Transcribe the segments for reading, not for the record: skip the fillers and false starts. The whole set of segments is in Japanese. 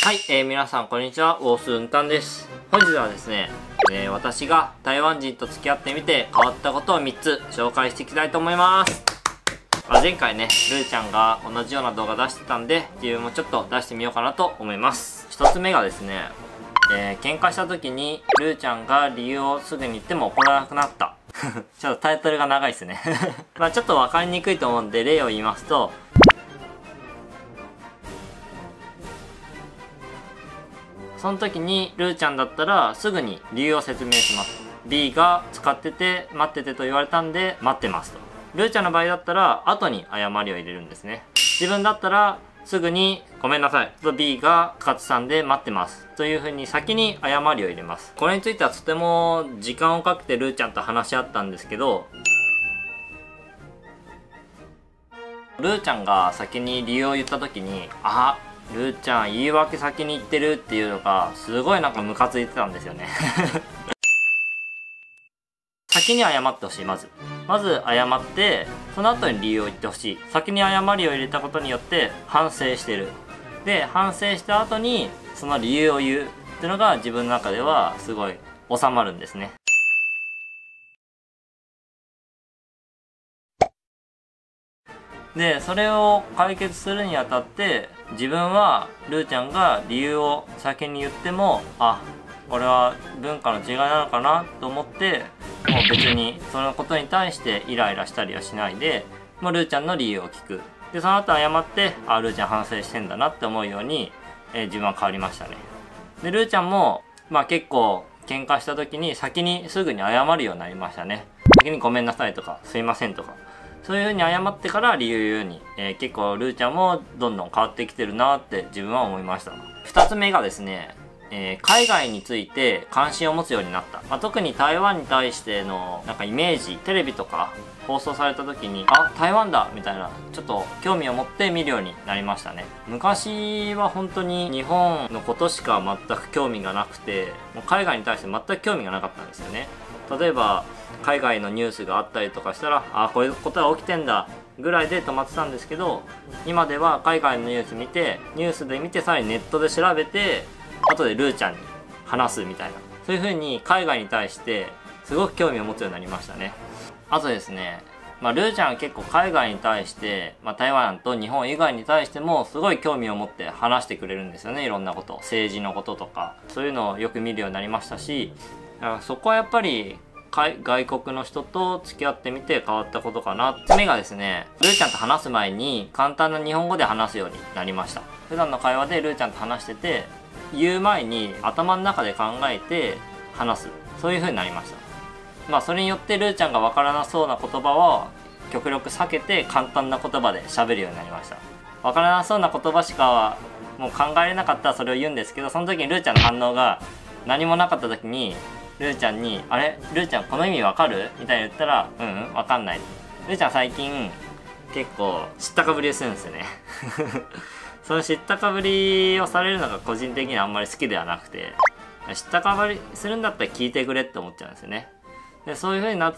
はい、皆さんこんにちは、ウォースウンタンです。本日はですね、私が台湾人と付き合ってみて変わったことを3つ紹介していきたいと思います。前回ね、ルーちゃんが同じような動画出してたんで、自分もちょっと出してみようかなと思います。1つ目がですね、喧嘩した時にルーちゃんが理由をすぐに言っても怒らなくなった。ちょっとタイトルが長いですね。ちょっと分かりにくいと思うんで例を言いますと、その時にルーちゃんだったらすぐに理由を説明します。 B が使ってて待っててと言われたんで待ってますと。ルーちゃんの場合だったら後に誤りを入れるんですね。自分だったらすぐにごめんなさいと B が使ってたんで待ってますという風に先に誤りを入れます。これについてはとても時間をかけてルーちゃんと話し合ったんですけど、ルーちゃんが先に理由を言った時にルーちゃん言い訳先に言ってるっていうのがすごいなんかムカついてたんですよね。先に謝ってほしい。まず謝ってその後に理由を言ってほしい。先に誤りを入れたことによって反省してる。で反省した後にその理由を言うっていうのが自分の中ではすごい収まるんですね。でそれを解決するにあたって自分はルーちゃんが理由を先に言ってもこれは文化の違いなのかなと思ってもう別にそのことに対してイライラしたりはしないでもうルーちゃんの理由を聞く。でその後謝ってルーちゃん反省してんだなって思うように、自分は変わりましたね。でルーちゃんも結構喧嘩した時に先にすぐに謝るようになりましたね。先にごめんなさいとかすいませんとかそういう風に謝ってから理由を言うように、結構ルーちゃんもどんどん変わってきてるなって自分は思いました。2つ目がですね、海外について関心を持つようになった。特に台湾に対してのなんかイメージ、テレビとか放送された時に台湾だみたいなちょっと興味を持って見るようになりましたね。昔は本当に日本のことしか全く興味がなくて、もう海外に対して全く興味がなかったんですよね。例えば海外のニュースがあったりとかしたらこういうことが起きてんだぐらいで止まってたんですけど、今では海外のニュースで見てさらにネットで調べて後でルーちゃんに話すみたいな、そういう風に海外に対してすごく興味を持つようになりましたね。あとですね、ルーちゃんは結構海外に対して、台湾と日本以外に対してもすごい興味を持って話してくれるんですよね。いろんなこと、政治のこととかそういうのをよく見るようになりましたし、だからそこはやっぱり外国の人と付き合ってみて変わったことかな。3つ目がですね、ルーちゃんと話す前に簡単な日本語で話すようになりました。普段の会話でルーちゃんと話してて言う前に頭の中で考えて話す、そういう風になりました。それによってルーちゃんがわからなそうな言葉は極力避けて簡単な言葉で喋るようになりました。わからなそうな言葉しかもう考えれなかったらそれを言うんですけど、その時にルーちゃんの反応が何もなかった時にルーちゃんにルーちゃんこの意味わかるみたいに言ったらわかんない。ルーちゃん最近結構知ったかぶりをするんですよね。その知ったかぶりをされるのが個人的にはあんまり好きではなくて、知ったかぶりするんだったら聞いてくれって思っちゃうんですよね。でそういう風になって、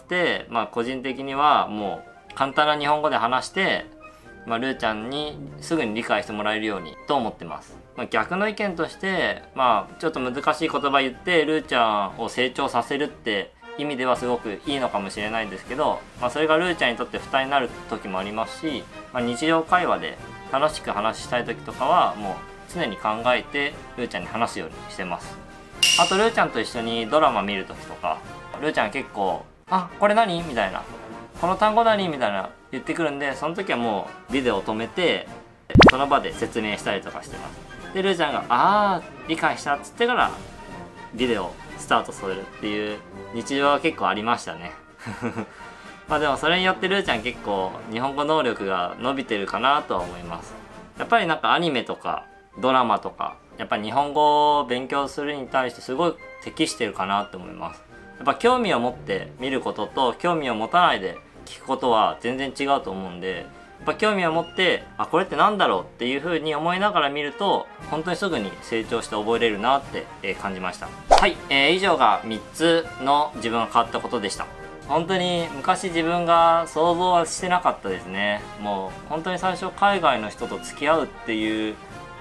個人的にはもう簡単な日本語で話して、ルーちゃんにすぐに理解してもらえるようにと思ってます。逆の意見としてちょっと難しい言葉言ってルーちゃんを成長させるって意味ではすごくいいのかもしれないんですけど、それがルーちゃんにとって負担になる時もありますし、日常会話で楽しく話したい時とかはもう常に考えてルーちゃんに話すようにしてます。あとルーちゃんと一緒にドラマ見る時とかルーちゃん結構これ何みたいな、この単語何みたいな言ってくるんで、その時はもうビデオを止めてその場で説明したりとかしてます。でルーちゃんが理解したっつってからビデオスタートするっていう日常は結構ありましたね。でもそれによってルーちゃん結構日本語能力が伸びてるかなとは思います。やっぱりなんかアニメとかドラマとかやっぱり日本語を勉強するに対してすごい適してるかなと思います。やっぱ興味を持って見ることと興味を持たないで聞くことは全然違うと思うんで、やっぱ興味を持ってこれってなんだろうっていう風に思いながら見ると本当にすぐに成長して覚えれるなって感じました。はい、以上が3つの自分が変わったことでした。本当に昔自分が想像はしてなかったですね。もう本当に最初海外の人と付き合うっていう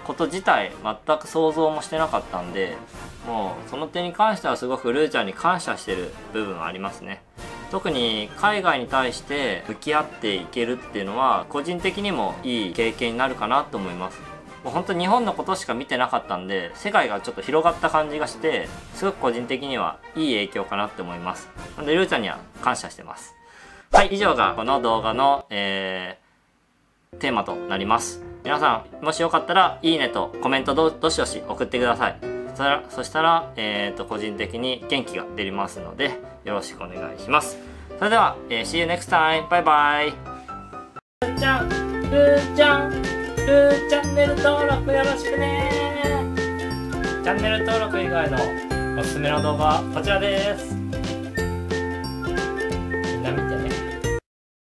こと自体全く想像もしてなかったんで、もうその点に関してはすごくルーちゃんに感謝してる部分はありますね。特に海外に対して向き合っていけるっていうのは個人的にもいい経験になるかなと思います。もう本当に日本のことしか見てなかったんで、世界がちょっと広がった感じがして、すごく個人的にはいい影響かなって思います。なのでルーちゃんには感謝してます。はい、以上がこの動画の、テーマとなります。皆さんもしよかったらいいねとコメントどしどし送ってください。そしたら個人的に元気が出ますのでよろしくお願いします。それでは、See you next time! バイバイ。ルーちゃん、ルーちゃん、ルーチャンネル登録よろしくね。チャンネル登録以外のおすすめの動画はこちらです。みんな見てね。